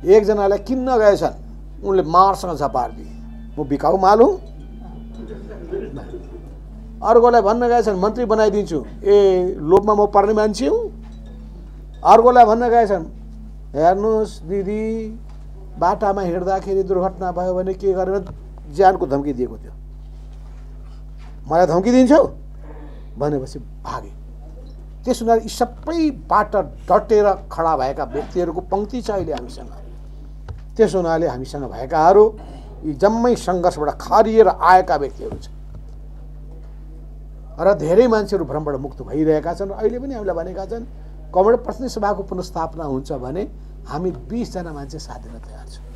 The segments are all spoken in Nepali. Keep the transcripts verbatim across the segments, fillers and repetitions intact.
एकजनालाई किन्न गएछन्, उनले मारसँग झपारिदिए, म बिकाउ माल हुँ। अर्कोलाई भन्न गएछन् मन्त्री बनाइदिन्छु, ए लोभमा म पर्ने मान्छे हुँ। अर्कोलाई भन्न गएछन् हेर्नुहोस् दिदी बाटामा हिँड्दाखेरि दुर्घटना भयो भने के गरेर ज्यानको धम्की दिएको थियो, मलाई धम्की दिन्छौ भनेपछि भागे। त्यस हुनाले यी सबैबाट डटेर खडा भएका व्यक्तिहरूको पङ्क्ति छ अहिले हामीसँग। त्यस हुनाले हामीसँग भएकाहरू यी जम्मै सङ्घर्षबाट खरिएर आएका व्यक्तिहरू छन् र धेरै मान्छेहरू भ्रमबाट मुक्त भइरहेका छन्। अहिले पनि हामीलाई भनेका छन् कमरेड प्रतिनिधि सभाको पुनर्स्थापना हुन्छ भने हामी बीसजना मान्छे साथ दिन तयार छौँ।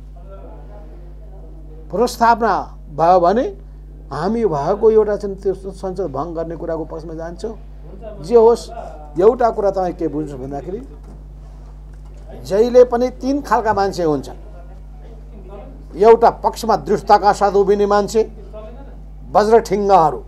पुनर्स्थापना भयो भने हामी भएको एउटा चाहिँ त्यो संसद भङ्ग गर्ने कुराको पक्षमा जान्छौँ। जे होस् एउटा कुरा तपाईँ के बुझ्नु भन्दाखेरि जहिले पनि तीन खालका मान्छे हुन्छन्। एउटा पक्षमा दृढताका साथ उभिने मान्छे, वज्रठिङ्गहरू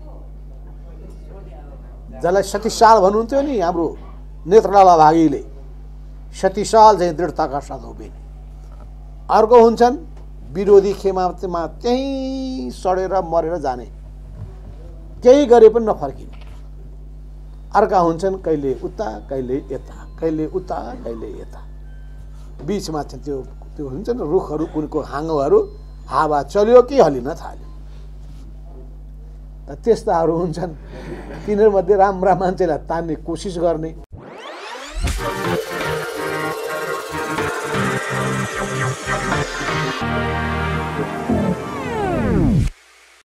जसलाई सतीशाल भन्नुहुन्थ्यो नि हाम्रो नेत्रलाल भागीले, सतीशाल चाहिँ दृढताका साथ उभिने। अर्को हुन्छन् विरोधी खेमामा त्यहीँ सडेर मरेर जाने, केही गरे पनि नफर्किने। अर्का हुन्छन् कहिले उता कहिले यता, कहिले उता कहिले यता, बिचमा चाहिँ त्यो त्यो हुन्छ नि रुखहरू कुनको हाँगोहरू, हावा चल्यो कि हलिन थाल्यो। त्यस्ताहरू हुन्छन्। तिनीहरूमध्ये राम्रा मान्छेलाई तान्ने कोसिस गर्ने। Thank you.